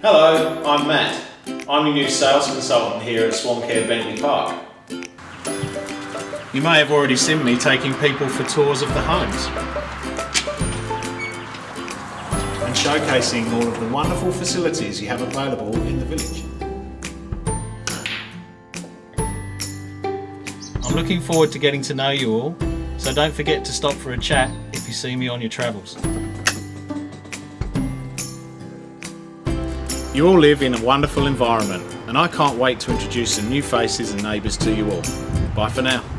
Hello, I'm Matt. I'm your new sales consultant here at Swancare Bentley Park. You may have already seen me taking people for tours of the homes and showcasing all of the wonderful facilities you have available in the village. I'm looking forward to getting to know you all, so don't forget to stop for a chat if you see me on your travels. You all live in a wonderful environment, and I can't wait to introduce some new faces and neighbours to you all. Bye for now.